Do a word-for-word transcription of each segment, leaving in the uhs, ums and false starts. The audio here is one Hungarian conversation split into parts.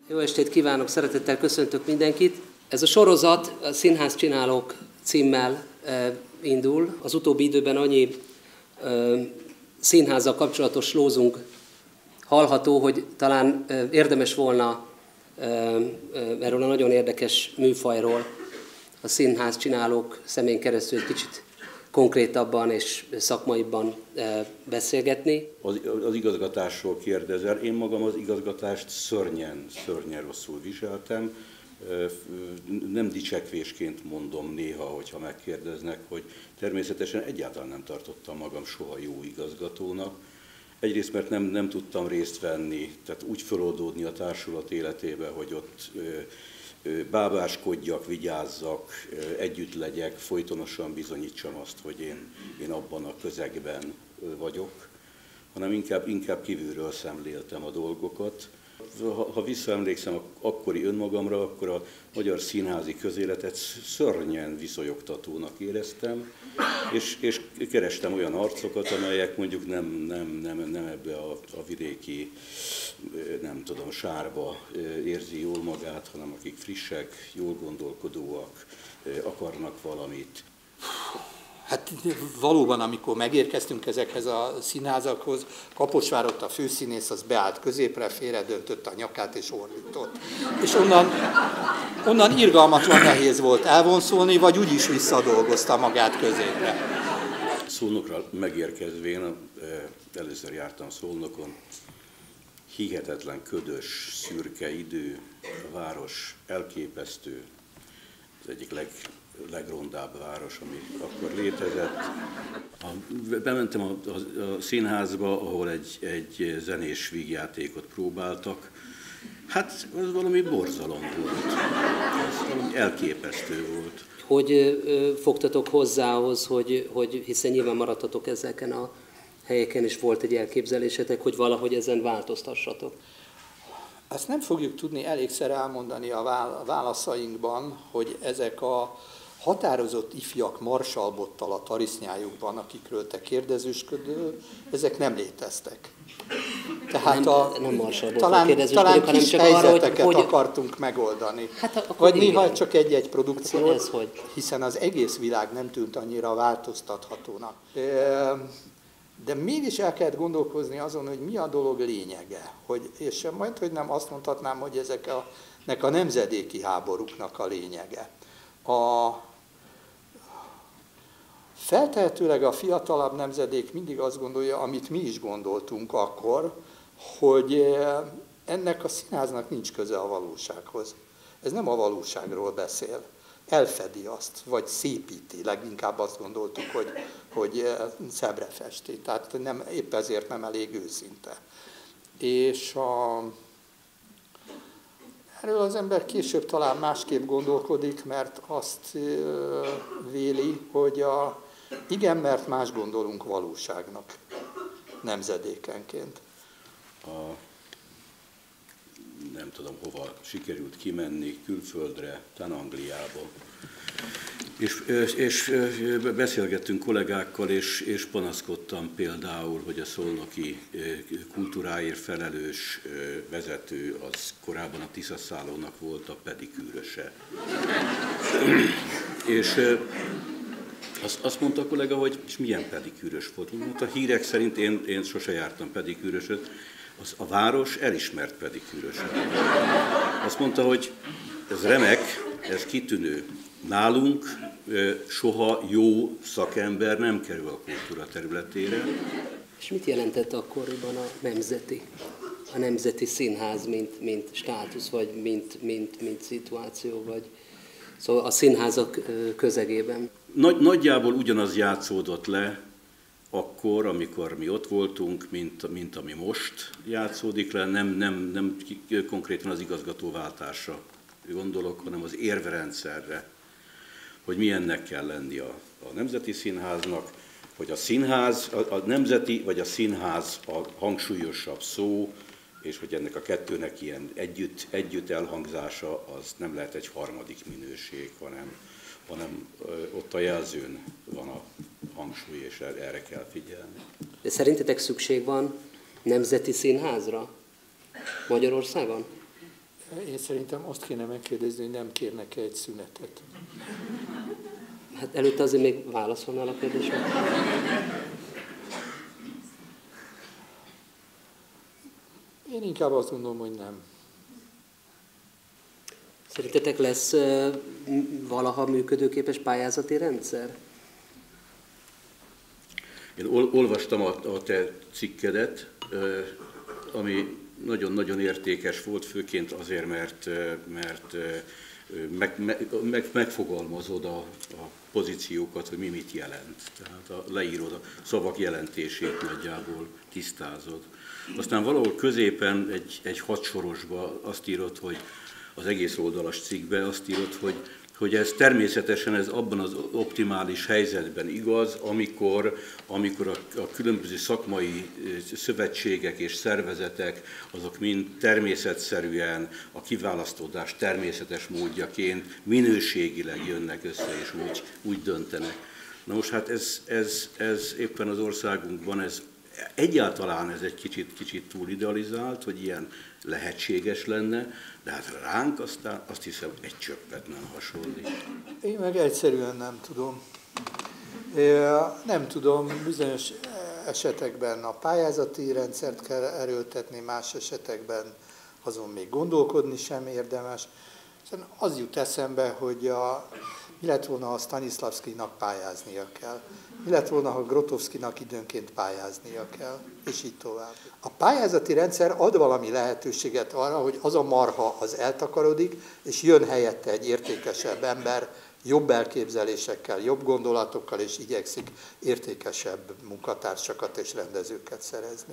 Jó estét kívánok, szeretettel köszöntök mindenkit. Ez a sorozat a Színház csinálók címmel e, indul. Az utóbbi időben annyi e, színházzal kapcsolatos lózunk hallható, hogy talán e, érdemes volna e, e, erről a nagyon érdekes műfajról a színház csinálók szemén keresztül egy kicsit konkrétabban és szakmaiban beszélgetni. Az, az igazgatásról kérdezel. Én magam az igazgatást szörnyen, szörnyen rosszul viseltem. Nem dicsekvésként mondom néha, hogyha megkérdeznek, hogy természetesen egyáltalán nem tartottam magam soha jó igazgatónak. Egyrészt, mert nem, nem tudtam részt venni, tehát úgy feloldódni a társulat életébe, hogy ott bábáskodjak, vigyázzak, együtt legyek, folytonosan bizonyítsam azt, hogy én, én abban a közegben vagyok, hanem inkább, inkább kívülről szemléltem a dolgokat. Ha, ha visszaemlékszem akkori önmagamra, akkor a magyar színházi közéletet szörnyen viszonyogtatónak éreztem, és, és kerestem olyan arcokat, amelyek mondjuk nem, nem, nem, nem ebbe a, a vidéki, nem tudom, sárba érzi jól magát, hanem akik frissek, jól gondolkodóak, akarnak valamit. Hát valóban, amikor megérkeztünk ezekhez a színházakhoz, Kaposvár ott a főszínész az beállt középre, félredöntött a nyakát és ordított. És onnan, onnan irgalmatlan nehéz volt elvonszolni, vagy úgyis visszadolgozta magát középre. Szolnokra megérkezvén, először jártam Szolnokon, hihetetlen ködös, szürke idő, a város elképesztő, az egyik leg legrondább város, ami akkor létezett. Bementem a, a, a színházba, ahol egy, egy zenés vígjátékot próbáltak. Hát az valami borzalom volt. Ez valami elképesztő volt. Hogy ö, fogtatok hozzá ahhoz, hogy, hogy hiszen nyilván maradtatok ezeken a helyeken, és volt egy elképzelésetek, hogy valahogy ezen változtassatok? Azt nem fogjuk tudni elégszer elmondani a válaszainkban, hogy ezek a határozott ifjak marsalbottal a tarisznyájukban, akikről te kérdezősködő, ezek nem léteztek. Tehát nem, a, nem talán, talán hanem kis csak helyzeteket arra, hogy, akartunk megoldani. Hát, vagy néha csak egy-egy produkció, hát ez, hogy... hiszen az egész világ nem tűnt annyira változtathatónak. De mégis el kellett gondolkozni azon, hogy mi a dolog lényege. Hogy, és majd, hogy nem azt mondhatnám, hogy ezeknek a nemzedéki háborúknak a lényege. A, feltehetőleg a fiatalabb nemzedék mindig azt gondolja, amit mi is gondoltunk akkor, hogy ennek a színháznak nincs köze a valósághoz. Ez nem a valóságról beszél. Elfedi azt, vagy szépíti, leginkább azt gondoltuk, hogy, hogy szebbre festi. Tehát nem, épp ezért nem elég őszinte. És a, erről az ember később talán másképp gondolkodik, mert azt véli, hogy a, igen, mert más gondolunk valóságnak nemzedékenként. A, nem tudom hova sikerült kimenni, külföldre, talán Angliába. És, és beszélgettünk kollégákkal, és, és panaszkodtam például, hogy a szolnoki kultúráért felelős vezető az korábban a Tiszaszállónak volt a pedikűröse. És azt, azt mondta a kollega, hogy és milyen pedikűrös volt. Hát a hírek szerint én, én sose jártam pedikűrösöt, az a város elismert pedikűröse. Azt mondta, hogy ez remek, ez kitűnő. Nálunk soha jó szakember nem kerül a kultúra területére. És mit jelentett akkoriban a nemzeti, a nemzeti színház, mint, mint státusz, vagy mint, mint, mint szituáció, vagy szóval a színházak közegében? Nagy, nagyjából ugyanaz játszódott le akkor, amikor mi ott voltunk, mint, mint ami most játszódik le, nem, nem, nem konkrétan az igazgatóváltásra gondolok, hanem az érvrendszerre, hogy milyennek kell lenni a, a Nemzeti Színháznak, hogy a színház, a, a nemzeti vagy a színház a hangsúlyosabb szó, és hogy ennek a kettőnek ilyen együtt, együtt elhangzása, az nem lehet egy harmadik minőség, hanem, hanem ott a jelzőn van a hangsúly, és erre kell figyelni. De szerintetek szükség van nemzeti színházra Magyarországon? Én szerintem azt kéne megkérdezni, hogy nem kérnek-e egy szünetet. Hát előtte azért még válaszolnál a kérdésre. Én inkább azt gondolom, hogy nem. Szerintetek lesz uh, valaha működőképes pályázati rendszer? Én ol- olvastam a, a te cikkedet, uh, ami nagyon-nagyon értékes volt, főként azért, mert, mert meg, meg, megfogalmazod a, a pozíciókat, hogy mi mit jelent. Tehát a, leírod a szavak jelentését, nagyjából tisztázod. Aztán valahol középen egy, egy hatsorosba azt írod, hogy az egész oldalas cikkbe azt írod, hogy hogy ez természetesen ez abban az optimális helyzetben igaz, amikor, amikor a, a különböző szakmai szövetségek és szervezetek, azok mind természetszerűen a kiválasztódás természetes módjaként minőségileg jönnek össze és úgy, úgy döntenek. Na most hát ez, ez, ez éppen az országunkban, ez egyáltalán ez egy kicsit, kicsit túl idealizált, hogy ilyen lehetséges lenne, de hát ránk aztán azt hiszem egy csöppet nem hasonlít. Én meg egyszerűen nem tudom. É, nem tudom, bizonyos esetekben a pályázati rendszert kell erőltetni, más esetekben azon még gondolkodni sem érdemes. Szóval az jut eszembe, hogy a, mi lett volna, ha Stanislavskinak pályáznia kell. Mi lett volna, ha Grotowskinak időnként pályáznia kell, és így tovább. A pályázati rendszer ad valami lehetőséget arra, hogy az a marha az eltakarodik, és jön helyette egy értékesebb ember, jobb elképzelésekkel, jobb gondolatokkal, és igyekszik értékesebb munkatársakat és rendezőket szerezni.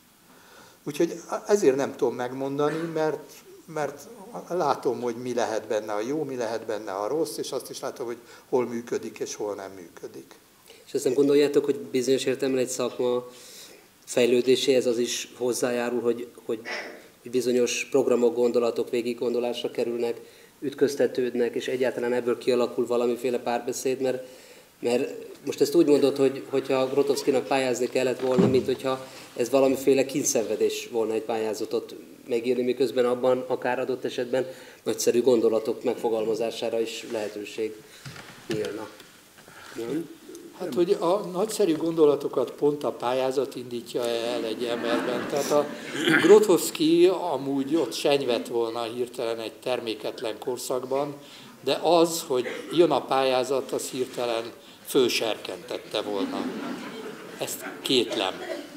Úgyhogy ezért nem tudom megmondani, mert, mert látom, hogy mi lehet benne a jó, mi lehet benne a rossz, és azt is látom, hogy hol működik és hol nem működik. És azt nem gondoljátok, hogy bizonyos értelemben egy szakma fejlődéséhez az is hozzájárul, hogy, hogy, hogy bizonyos programok, gondolatok végig gondolásra kerülnek, ütköztetődnek, és egyáltalán ebből kialakul valamiféle párbeszéd, mert, mert most ezt úgy mondod, hogy hogyha Grotowskinak pályázni kellett volna, mint hogyha ez valamiféle kényszenvedés volna egy pályázatot megírni, miközben abban akár adott esetben nagyszerű gondolatok megfogalmazására is lehetőség nyílna. Nem? Hát, hogy a nagyszerű gondolatokat pont a pályázat indítja el egy emberben. Tehát a Grotowski amúgy ott senyvett volna hirtelen egy terméketlen korszakban, de az, hogy jön a pályázat, az hirtelen fölserkentette volna. Ezt kétlem.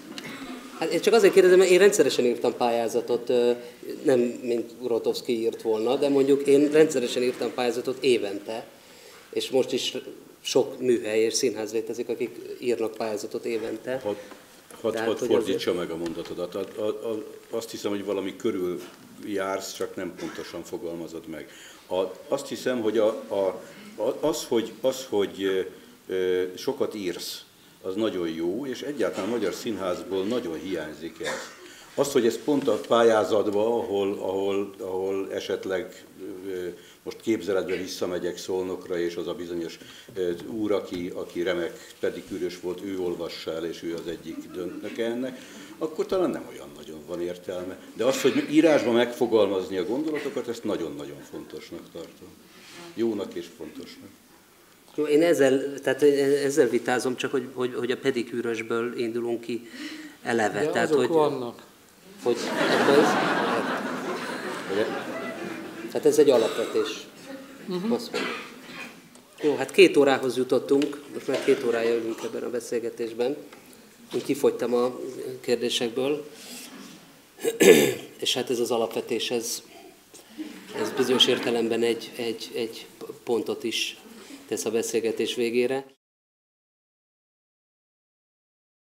Hát én csak azért kérdezem, mert én rendszeresen írtam pályázatot, nem mint Grotowski írt volna, de mondjuk én rendszeresen írtam pályázatot évente, és most is sok műhely és színház létezik, akik írnak pályázatot évente. Hadd had, had fordítsa meg a mondatodat. A, a, a, azt hiszem, hogy valami körül jársz, csak nem pontosan fogalmazod meg. A, azt hiszem, hogy a, a, az, hogy, az, hogy ö, sokat írsz, az nagyon jó, és egyáltalán a magyar színházból nagyon hiányzik ez. Az, hogy ez pont a pályázatban, ahol, ahol, ahol esetleg most képzeletben visszamegyek Szolnokra, és az a bizonyos úr, aki, aki remek pedikűrös volt, ő olvassa el, és ő az egyik döntnöke ennek, akkor talán nem olyan nagyon van értelme. De az, hogy írásban megfogalmazni a gondolatokat, ezt nagyon-nagyon fontosnak tartom. Jónak és fontosnak. Én ezzel, tehát ezzel vitázom, csak hogy, hogy, hogy a pedikűrösből indulunk ki eleve. De tehát, azok hogy, vannak. Hogy, ez, tehát ez egy alapvetés. Uh-huh. Jó, hát két órához jutottunk, most már két órája ülünk ebben a beszélgetésben. Én kifogytam a kérdésekből, és hát ez az alapvetés, ez, ez bizonyos értelemben egy, egy, egy pontot is tesz a beszélgetés végére.